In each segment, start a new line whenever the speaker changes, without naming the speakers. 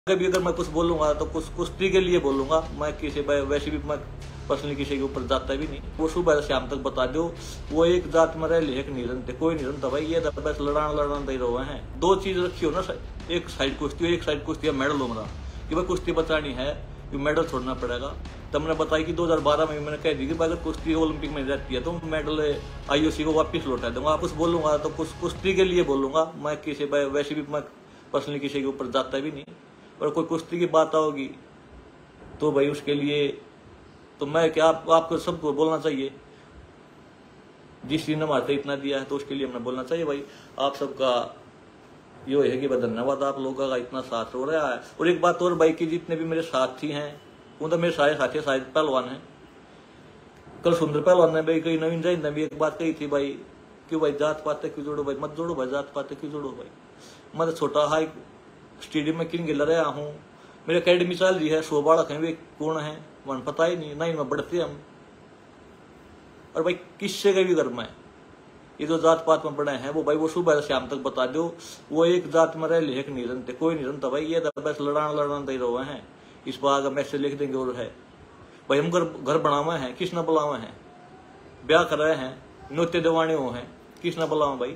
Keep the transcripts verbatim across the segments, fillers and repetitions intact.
कभी अगर मैं कुछ बोलूंगा तो कुछ कुश्ती के लिए बोलूंगा। मैं किसी वैसे भी मैं पर्सनली किसी के ऊपर जाता भी नहीं। वो सुबह से शाम तक बता दो, वो एक जात में रह एक नहीं रनते, कोई नहीं रनता भाई। ये बस लड़ान लड़ान दे रहे हैं। दो चीज रखी हो ना, एक साइड कुश्ती एक साइड कुश्ती मेडल लो मेरा कि भाई कुश्ती बचानी है, मेडल छोड़ना पड़ेगा। तब मैंने बताया कि दो हजार बारह में मैंने कह दी कि अगर कुश्ती ओलंपिक में जाती है तो मेडल आईओसी को वापस लौटा दूंगा। कुछ बोलूंगा तो कुछ कुश्ती के लिए बोलूंगा। मैं किसी वैसे भी मैं पर्सनली किसी के ऊपर जाता भी नहीं। और कोई कुश्ती की बात होगी तो भाई उसके लिए तो मैं क्या आप, आपको सबको बोलना चाहिए। जिस चीज ने हमारे इतना दिया है तो उसके लिए हमें बोलना चाहिए भाई। आप सबका यो है कि धन्यवाद, आप लोगों का इतना साथ हो रहा है। और एक बात और भाई की जितने भी मेरे साथी हैं वो तो मेरे सारे साथी शायद पहलवान हैं। कल सुंदर पहलवान ने भाई कई नवीन जैन ने भी एक बात कही थी भाई, क्यों भाई जात पाते क्यों जोड़ो भाई, मत जोड़ो भाई जात पाते क्यों जोड़ो भाई। मैं तो छोटा हाई स्टेडियम में किन गिल रहा हूँ, मेरे अकेडमी चल रही है, सौ बालक है, वे कौन है मन पता ही नहीं, नहीं मैं बढ़ते हम। और भाई किससे का भी घर में ये जो जात पात में पड़े हैं वो भाई वो सुबह से शाम तक बता दो, वो एक जात में रह एक नहीं रनते, कोई नहीं रनता भाई। ये बस लड़ान लड़ान दे रहे हैं। इस बार अगर मैसेज लिख देंगे और है भाई हम घर घर बनावे हैं, किस न बुलावे हैं, ब्याह कर रहे हैं, नृत्य दिवाने हो हैं, किस न बुलावे भाई।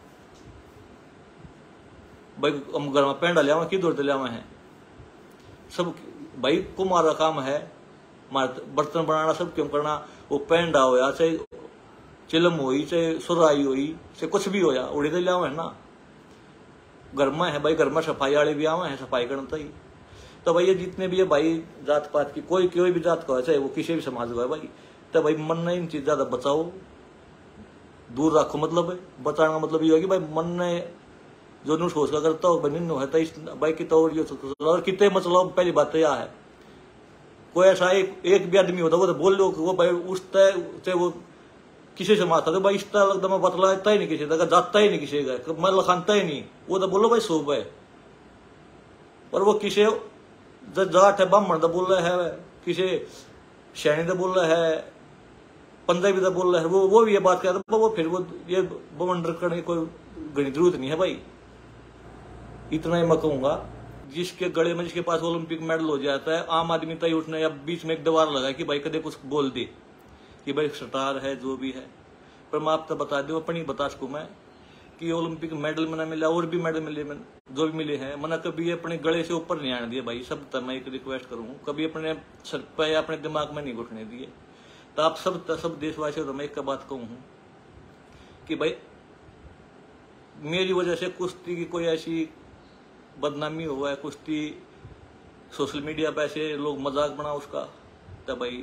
भाई हम घर में पेंडा लिया कि दूर लिया हैं सब भाई। कुमार का काम है बर्तन बनाना, सब क्यों करना। वो पेंडा हो या चाहे चिलम हुई चाहे सुराई हुई चाहे कुछ भी हो या उड़ी तो लिया है ना। घर में है भाई, घर में सफाई वाले भी आवे हैं, सफाई करना ही। तो भाई ये जितने भी है भाई जात पात की, कोई कोई भी जात का है चाहे वो किसी भी समाज का है भाई, तो भाई मन ने इन चीज ज्यादा बचाओ, दूर रखो। मतलब बचाना मतलब ये है कि भाई मन ने जो नु सोच का करता हो है भाई कितना और कितने मतलब। पहली बात तो यह है कोई ऐसा एक, एक भी आदमी होता वो तो बोल लो वो भाई उस तय वो किसी से मारता तो भाई इस तरह लगता मैं बतलाता ही नहीं किसी का, जाता ही नहीं किसी का, मैं लखानता ही नहीं। वो तो बोलो भाई शोभ है। और वो किसी जाट है ब्राह्मण तो बोल रहा है, किसी सैनी तो बोल रहा है, पंजाबी तो बोल रहा है, वो वो भी ये बात कहता वो फिर वो ये बवंडर करने की कोई घनी जरूरत नहीं है भाई। इतना ही मैं कहूंगा, जिसके गले में जिसके पास ओलंपिक मेडल हो जाता है, आम आदमी तय उठने या बीच में एक दीवार लगा कि भाई कदे कुछ बोल दे कि भाई स्टार है जो भी है। पर मैं आपको बता दूं, अपनी बता सकूं मैं कि ओलंपिक मेडल मैंने मिला और भी मेडल मिले जो भी मिले हैं, मैंने कभी अपने गले से ऊपर नहीं आने दिए भाई। सब तक मैं एक रिक्वेस्ट करूँ, कभी अपने सर पे या अपने दिमाग में नहीं घुटने दिए। तो आप सब सब देशवासियों तो मैं एक बात कहूँ कि भाई मेरी वजह से कुश्ती की कोई ऐसी बदनामी हुआ है, कुश्ती सोशल मीडिया पे ऐसे लोग मजाक बना उसका, तो भाई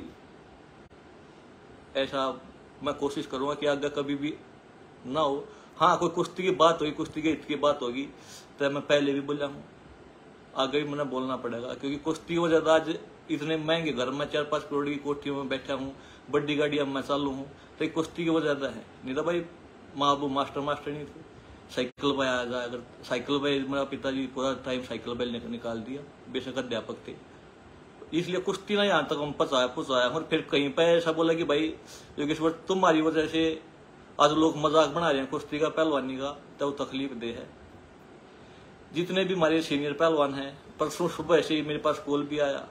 ऐसा मैं कोशिश करूंगा कि आगे कभी भी ना हो। हाँ कोई कुश्ती की बात होगी, कुश्ती के हित की बात होगी तो मैं पहले भी बोला हूँ, आगे भी मैंने बोलना पड़ेगा। क्योंकि कुश्ती हो जाता आज इतने महंगे घर में चार पांच करोड़ की कोठियों में बैठा हूँ, बड़ी गाड़ियां मैं चालू हूँ, तो कुश्ती की वजह ज्यादा है। नहीं तो भाई माँ बाबू मास्टर मास्टर नहीं थे, साइकिल पे आ जाए। अगर साइकिल पे मेरा पिताजी पूरा टाइम साइकिल पे निकाल दिया, बेशक अध्यापक थे, इसलिए कुश्ती ना यहाँ तक हम पहुंचाया पहुंचाया। और फिर कहीं पे ऐसा बोला कि भाई योगेश्वर तुम्हारी वजह से आज लोग मजाक बना रहे हैं कुश्ती का, पहलवानी का, तो वो तकलीफ दे है। जितने भी हमारे सीनियर पहलवान हैं, परसों सुबह से मेरे पास कॉल भी आया,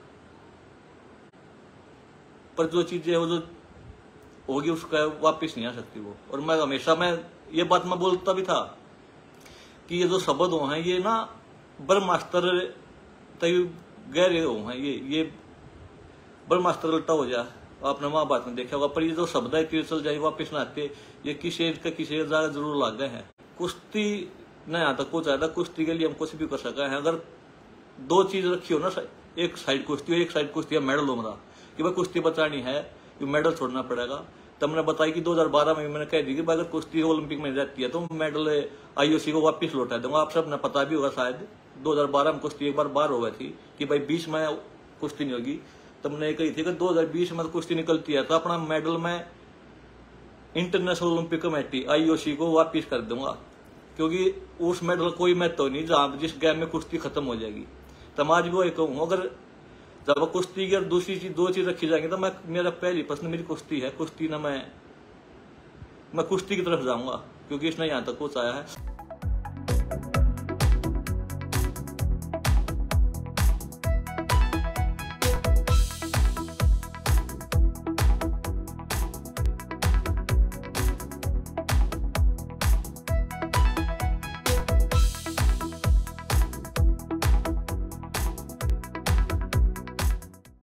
पर जो चीजें वो जो होगी उसका वापिस नहीं आ सकती वो। और मैं हमेशा मैं ये बात मैं बोलता भी था कि ये जो शब्द हो हैं ये ना ब्रह्मास्त्र तय गहरे हो हैं, ये ये ब्रह्मास्त्र उल्टा हो जाए, आपने वहां बात में देखा होगा। पर ये जो शब्द है तीर चल जाए वापिस ना आते, ये किसी का किसी ज्यादा जरूर लग गए हैं। कुश्ती न यहाँ तक पहुंचाया था, कुश्ती के लिए हम कुछ भी कर सका है। अगर दो चीज रखी हो ना, एक साइड कुश्ती एक साइड कुश्ती मेडल हो मेरा कि भाई कुश्ती बचानी है, मेडल छोड़ना पड़ेगा। तब मैंने बताया कि दो हजार बारह में मैंने कह दी कि अगर कुश्ती ओलंपिक में जाती है तो मेडल आईओसी को वापस लौटा दूंगा। आप सब ने पता भी होगा शायद दो हजार बारह में कुश्ती एक बार बार हो गई थी कि भाई बीस में कुश्ती नहीं होगी। तब मैंने कही थी कि दो हजार बीस में कुश्ती निकलती है तो अपना मेडल में इंटरनेशनल ओलंपिक कमेटी आईओसी को वापस कर दूंगा, क्योंकि उस मेडल कोई महत्व नहीं जहां जिस गेम में कुश्ती खत्म हो जाएगी। तब आज भी वो कहूँ, अगर जब कुश्ती की और दूसरी चीज दो चीज रखी जाएंगी तो मैं मेरा पहली पसंद मेरी कुश्ती है। कुश्ती ना मैं मैं कुश्ती की तरफ जाऊंगा क्योंकि इसने यहाँ तक पहुंचाया है।